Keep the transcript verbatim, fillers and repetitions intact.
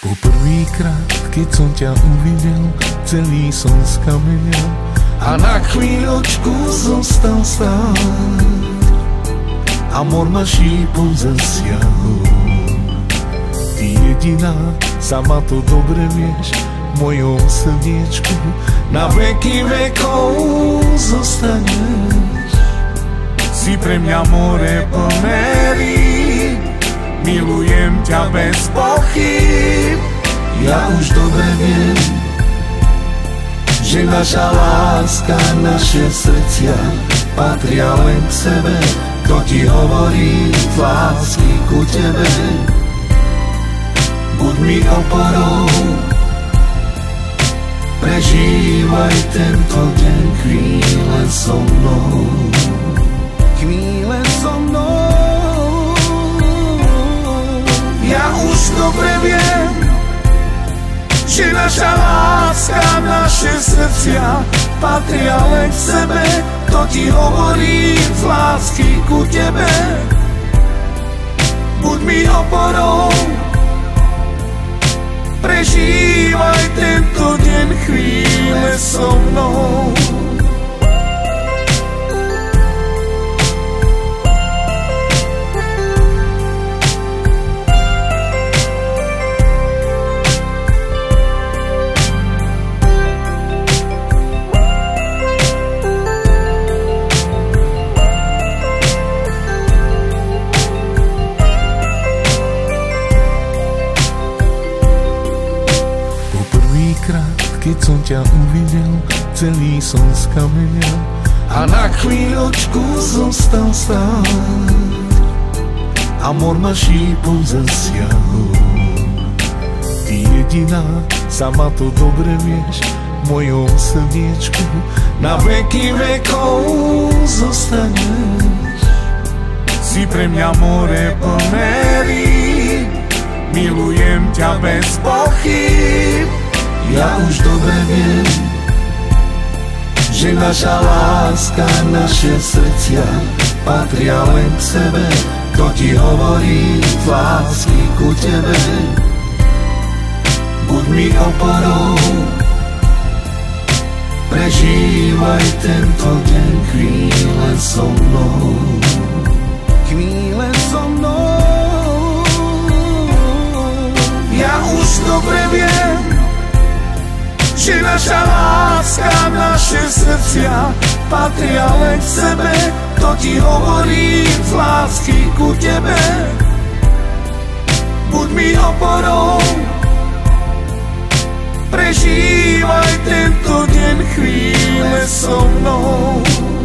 Poprvýkrát, keď som ťa uvidel, celý som skamenel a na chvíľočku zostal stáť. Amor ma šípom zasiahol. Ty jediná, sama to dobre vieš, v mojom srdiečku na veky vekov zostaneš. Si pre mňa more plné rýb, milujem ťa bez pochyb. Ja už dobre viem, že naša láska, naše srdcia patria len k sebe. To ti hovorí z lásky ku tebe. Buď mi oporou, prežívaj tento deň chvíle so mnou. Chvíle so mnou. Ja už dobre viem, že naša láska, naše srdcia patria len k sebe. To ti hovorí z lásky ku tebe. Buď mi oporou, prežívaj tento deň chvíle so mnou. Keď som ťa uvidel, celý som skamenel a na chvíľočku zostal stáť. Amor ma šípom zasiahol. Ty jediná, sama to dobre vieš, v mojom srdiečku na veky vekov zostaneš. Si pre mňa more plné rýb, milujem ťa bez pochyb. Ja už dobre viem, že naša láska, naše srdcia patria len k sebe. To ti hovorí z lásky ku tebe. Buď mi oporou, prežívaj tento deň chvíle so mnou. Chvíle so mnou. Ja už dobre viem, že naša láska, naše srdcia patria len k sebe. To ti hovorí z lásky ku tebe. Buď mi oporou, prežívaj tento deň chvíle so mnou.